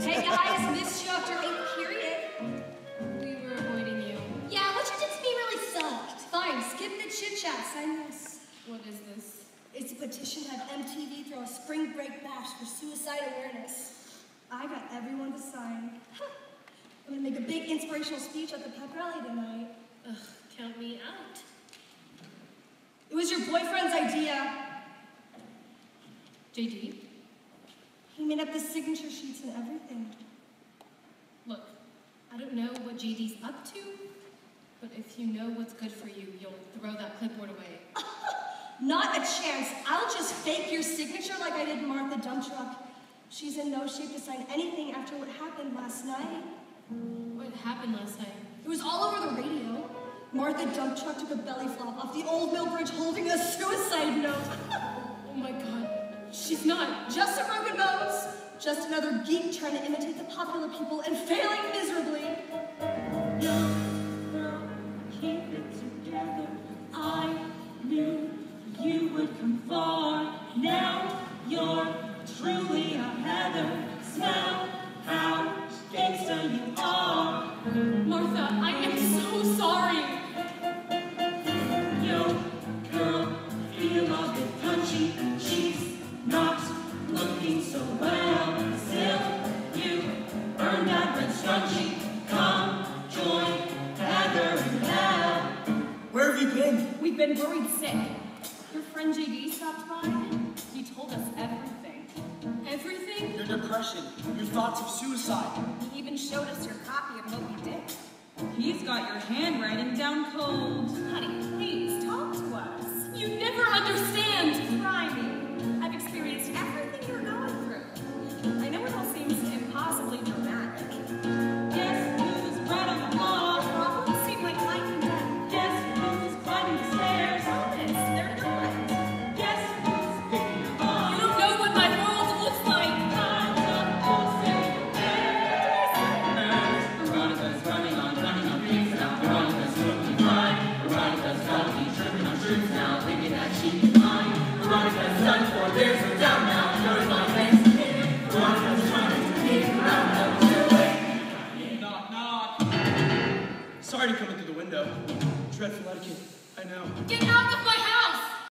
Hey guys, missed you after 8th period. We were avoiding you. Yeah, what you did to me really sucked. Fine, skip the chit-chat, sign this. What is this? It's a petition to have MTV throw a spring break bash for suicide awareness. I got everyone to sign. I'm gonna make a big inspirational speech at the pep rally tonight. Ugh, count me out. It was your boyfriend's idea. JD? He made up the signature sheets and everything. Look, I don't know what JD's up to, but if you know what's good for you, you'll throw that clipboard away. Not a chance. I'll just fake your signature like I did Martha Dump Truck. She's in no shape to sign anything after what happened last night. What happened last night? It was all over the radio. Martha Dump Truck took a belly flop off the old mill bridge holding a suicide note. Oh my god, she's not. Just some broken bones. Just another geek trying to imitate the popular people and failing miserably. Young girl, keep it together. I knew you would come far. Now you're truly a heather. Smell how gangsta you are. Martha, I am so sorry. Yo, girl, feel a bit punchy. She's not looking so well. Still, you earned that red scrunchie. Come join Heather and Hell. Where have you been? We've been worried sick. Your friend JD stopped by. He told us everything. Everything? Your depression, your thoughts of suicide. He even showed us your copy of Moby Dick. He's got your handwriting down cold. Honey, please talk to us. You never understand. Try me. I've experienced everything you're going through. I know it all seems impossibly dramatic. Guess who's right on the wall? Problems seem like life and death. Guess who's climbing the stairs? Honest, they're not. Guess who's picking them up? You don't know what my world looks like. Veronica's running on beats now. Veronica's looking fine. Veronica's talking, tripping on truths now, thinking that she's mine. Veronica's done for, there's no doubt now. Knows my face. Veronica's trying to keep around now. Too late. Knock, knock. Sorry to come into the window. Dreadful etiquette, I know. Get out of my